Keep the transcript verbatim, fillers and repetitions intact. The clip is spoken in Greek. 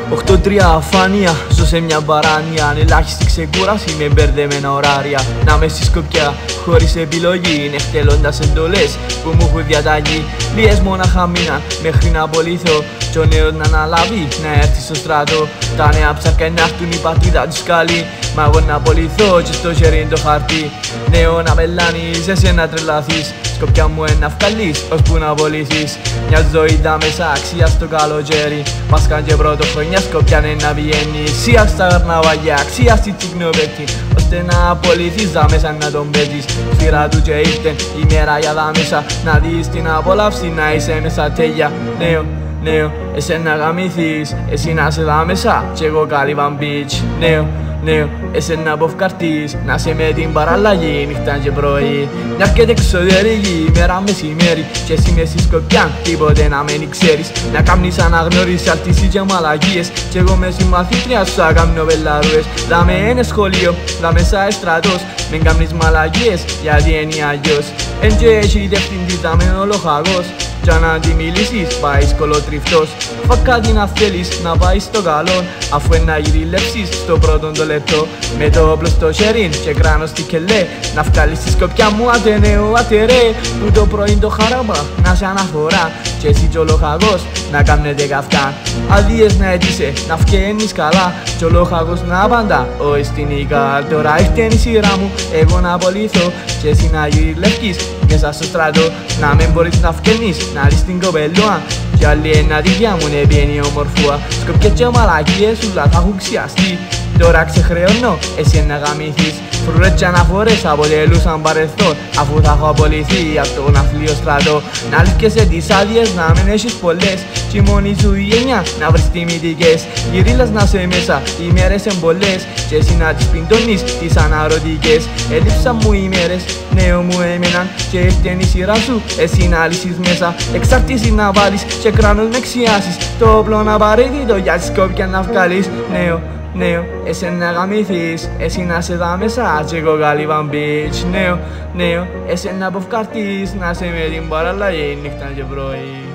οκτώ τρία αφάνεια, ζω σε μια μπαράνια. Ανελάχιστη ξεκούραση με μπερδεμένα ωράρια. Να με στη Σκοπιά χωρίς επιλογή, εκτελώντας εντολές που μου έχουν διαταγεί. Λίγες μόναχα μείναν μέχρι να απολυθώ κι ο νέος να αναλάβει, να έρθει στο στρατό. Τα νέα ψάρκα να έρθουν, η πατρίδα τους καλή, μα εγώ να απολυθώ και στο χέρι είναι το χαρτί. Νέο να μελάνεις, εσύ να τρελαθείς, Σκοπιά μου ένα βγάλεις, ώσπου να απολυθείς. Μια ζωή τα μέσα αξία στο καλοκαίρι, Πάσχα και πρωτοχρονιά Σκοπιά είναι να πηγαίνεις. Αξία στα καρναβάγια, αξία στη τσικνοπέκτη, ώστε να απολυθείς τα μέσα να τον παίζεις. Σφύρα του και ήρθε η μέρα για τα μέσα, να δεις την απολαύση, να είσαι μέσα τέλεια. Νέο, νέο, εσένα γαμηθείς, εσύ να σε δά μέσα κι εγώ Κάλιβαν Beach. Νέο, νέο, εσένα αποφκαρτείς, να σε με την παραλλαγή νύχτα και πρωί. Μια έρχεται εξωτερική ημέρα μεσημέρι κι εσύ μες στη Σκοπιά τίποτε να μην ξέρεις. Να κάνεις αναγνώριση αρτήσεις και μαλακίες κι εγώ μες στη μαθήτρια σου θα κάνω πελαρούες. Δάμε είναι σχολείο, δάμε σαν στρατός, μην κάνεις μαλακίες γιατί είναι αλλιώς. Εν και έχει διευθυντής δάμε ολοχαγός, κι αν αντιμιλήσεις πάει σκολοτριφτός. Φα κάτι να θέλεις να πάει στο καλό, αφού να γυριλέψεις στο πρώτο το λεπτό. Με το όπλο στο χέρι και κράνος στη κελέ, να βγάλεις στη Σκοπιά μου άτε νέο άτε ρε. Που το πρωί το χαράμπα να σε αναφορά και εσύ κι ο λοχαγός να κάνετε καυτά. Αδείες να έτησε να φκαίνεις καλά κι ο λοχαγός να απαντά όχι στην Ίκα. Τώρα ήρθε η σειρά μου εγώ να απολυθώ και εσύ να γυριλεύκεις μέσα στο στρατό. Να μην μπορείς να φκαίνεις να δεις την κοπελούα κι άλλη ένα τη μου είναι πιένει ομορφούα. Σκοπιά και μαλακίες ούλα θα έχουν ξιαστεί. Τώρα ξεχρεώνω εσύ να γαμηθείς. Φρουρές και αναφορές αποτελούσαν παρελθόν, αφού θα έχω απολυθεί από τον αθλείο στρατό. Να λύσκεσαι τις άδειες να μην έχεις πολλές κι η μόνη σου η γενιά να βρεις τιμητικές. Γυρίλας να σε μέσα, οι μέρες εμπολές κι εσύ να τις πιντώνεις τις αναρωτικές. Έλειψαν μου οι μέρες, νέο μου έμεναν και ήρθε η σειρά σου εσύ να λύσεις μέσα. Εξάρτηση να βάλεις και κράνος με ξιάσεις, το όπλο να απαραίτητο για τη Σκοπιά να βγάλεις. Νέο, νέο, εσένα γαμηθείς, εσύ να σε δά μέσα κι εγώ Κάλιβαν Beach. Νέο, νέο, εσένα αποφκαρτείς, να σε με την παραλλαγή νύχτα και πρωί.